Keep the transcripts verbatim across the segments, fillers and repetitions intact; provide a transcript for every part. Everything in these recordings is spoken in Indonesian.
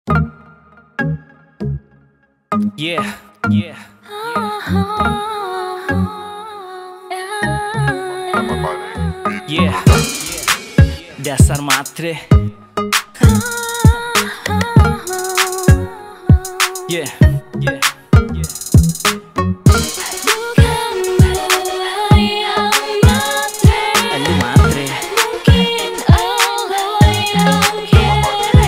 Yeah, yeah, yeah. Dasar matre. Yeah, yeah, yeah. Bukan gua yang matre, Lu matre. mungkin Allah yang kere.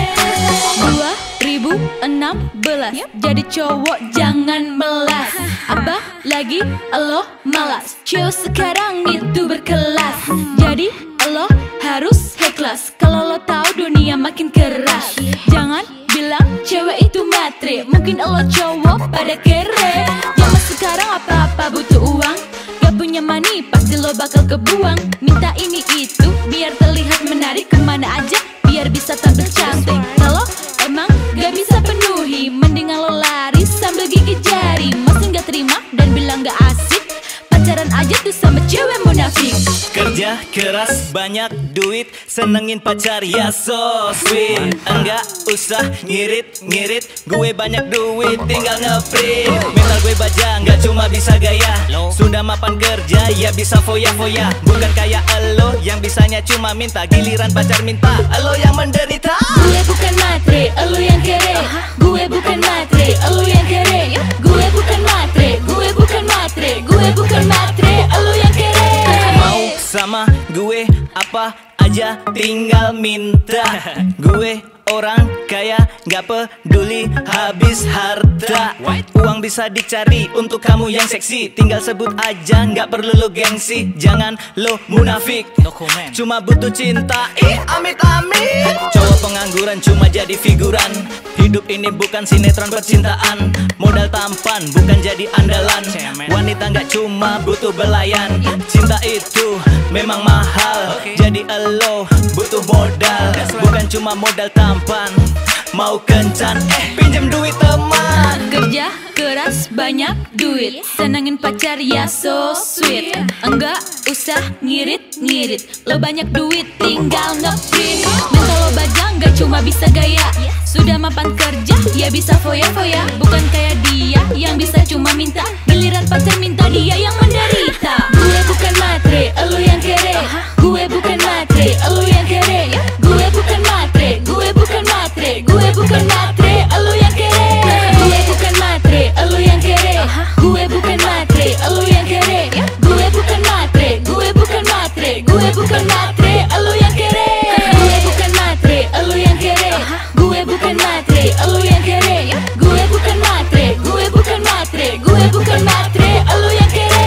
Dua ribu enam belas jadi cowok jangan melas. Abah lagi elo malas. Cewek sekarang itu berkelas. Jadi lo harus ikhlas. Kalau lo tahu dunia makin keras. Jangan bilang cewek itu matre. Mungkin lo cowok pada kere. Zaman sekarang apa-apa butuh uang. Gak punya money pasti lo bakal kebuang. Minta ini itu biar terlihat menarik. Kemana aja biar bisa tampil cantik. Kalau emang gak bisa penuhi, mendingan lo lari sambil gigit jari. Masih gak terima dan bilang gak asik. Pacaran aja tuh sama cewek munafik. Kerja keras banyak duit, senengin pacar ya so sweet. Enggak usah ngirit-ngirit, gue banyak duit tinggal ngeprint. Mental gue baja nggak cuma bisa gaya, sudah mapan kerja ya bisa foya-foya. Bukan kayak elo yang bisanya cuma minta, giliran pacar minta elo yang menderita. Gue bukan matre, elu yang kere. Gue bukan matre, elu yang kere. Gue bukan matre, gue bukan matre. Gue bukan matre, elu yang kere. Mau sama gue apa aja tinggal minta. Gue orang kaya gak peduli habis harta. Uang bisa dicari untuk kamu yang seksi, tinggal sebut aja gak perlu lo gengsi. Jangan lo munafik, cuma butuh cinta. Ih amit-amit. Cowok pengangguran cuma jadi figuran. Hidup ini bukan sinetron percintaan. Modal tampan bukan jadi andalan. Wanita gak cuma butuh belayan. Cinta itu memang mahal. Jadi elo butuh modal, bukan cuma modal tampan. Mau kencan, eh pinjem duit teman. Kerja keras banyak duit, senengin pacar ya so sweet. Enggak usah ngirit-ngirit, lo banyak duit tinggal ngeprint. Mental lo baja nggak cuma bisa gaya, sudah mapan kerja ya bisa foya-foya. Bukan kayak dia yang bisa cuma minta, giliran pacar minta dia yang menderita. Gue bukan matre, elu yang kere. Gue bukan matre, elu yang kere. Gue bukan matre, gue bukan matre. Gue bukan matre, elu yang kere. Gue bukan matre, elu yang kere. Gue bukan matre, elu yang kere. Gue bukan matre, gue bukan matre. Gue bukan matre, elu yang kere. Gue bukan matre, elu yang kere. Gue bukan matre, elu yang kere. Gue bukan matre, gue bukan matre. Gue bukan matre, elu yang kere.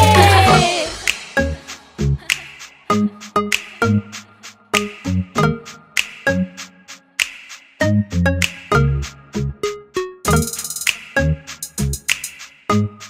Thank you.